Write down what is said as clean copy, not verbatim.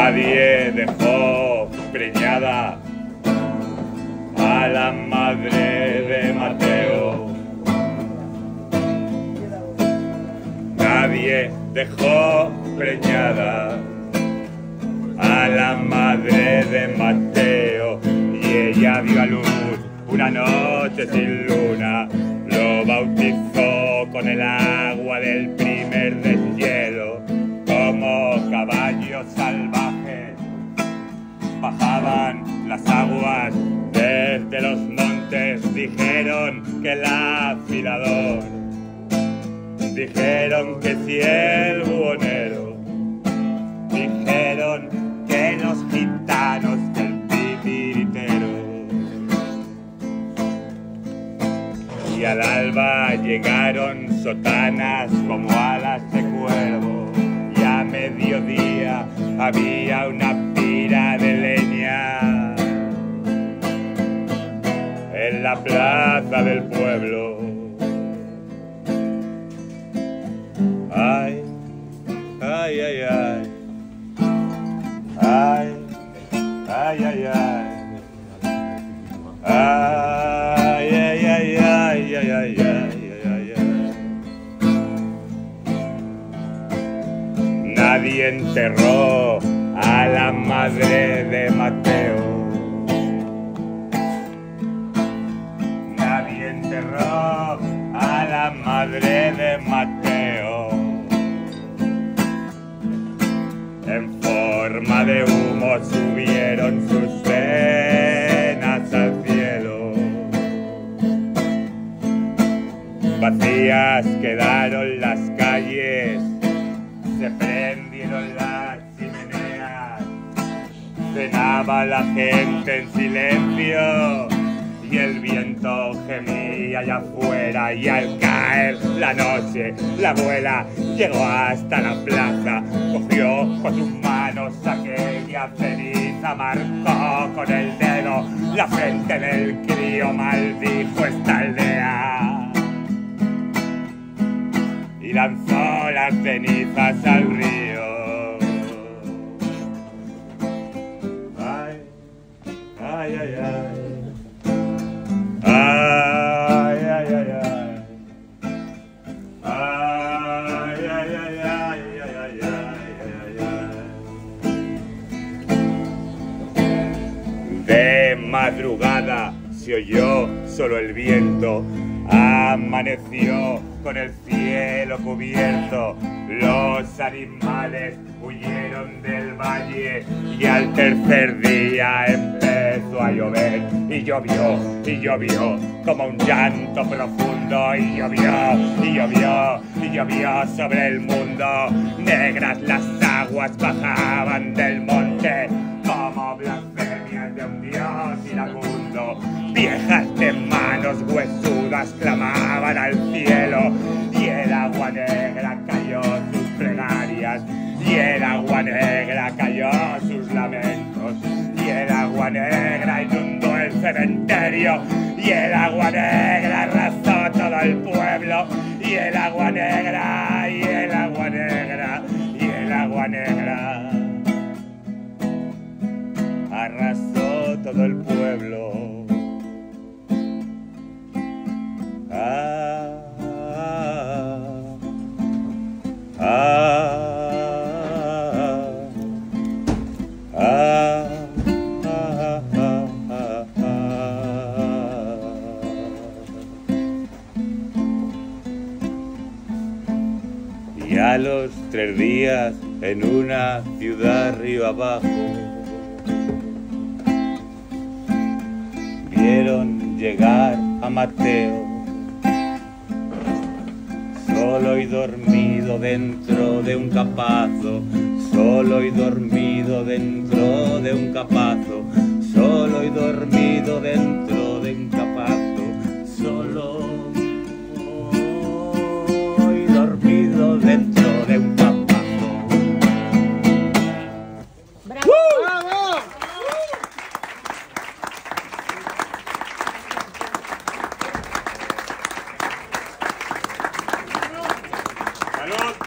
Nadie dejó preñada a la madre de Mateo. Nadie dejó preñada a la madre de Mateo, y ella dio a luz una noche sin luna. Lo bautizó con el agua del primer deshielo. Como caballos salvajes bajaban las aguas desde los montes. Dijeron que el afilador, dijeron que si el buhonero, dijeron que los gitanos, que el titiritero. Y al alba llegaron sotanas como alas de cuervo, y a mediodía había una pira de leña en la plaza del pueblo. Ay, ay, ay, ay. Ay, ay, ay, ay. Ay, ay, ay, ay, ay, ay, ay, ay. Nadie enterró a la madre de Mateo. Nadie enterró a la madre de Mateo. En forma de humo subieron sus venas al cielo. Vacías quedaron las calles, se prendieron las chimeneas, cenaba la gente en silencio y el viento gemía allá afuera. Y al caer la noche, la abuela llegó hasta la plaza, cogió con sus manos aquella ceniza, marcó con el dedo la frente del crío, maldijo esta aldea y lanzó las cenizas al río. Ay, ay, ay, ay. Ay, ay, ay, ay. Ay, ay, ay, ay, ay, ay, ay. De madrugada se oyó solo el viento, amaneció con el cielo cubierto. Los animales huyeron del valle y al tercer día empezó a llover. Y llovió como un llanto profundo. Y llovió sobre el mundo. Negras las aguas bajaban del monte como blasfemias de un dios iracundo. Viejas de manos huesudas clamaban al cielo, y el agua negra cayó sus plegarias, y el agua negra cayó sus lamentos, y el agua negra inundó el cementerio, y el agua negra arrasó todo el pueblo, y el agua negra, y el agua negra, y el agua negra arrasó todo el pueblo. Y a los 3 días en una ciudad río abajo vieron llegar a Mateo, solo y dormido dentro de un capazo, solo y dormido dentro de un capazo, solo y dormido dentro de un capazo, solo y dormido dentro de un capazo. ¡Bravo! ¡Bravo! ¡Salud!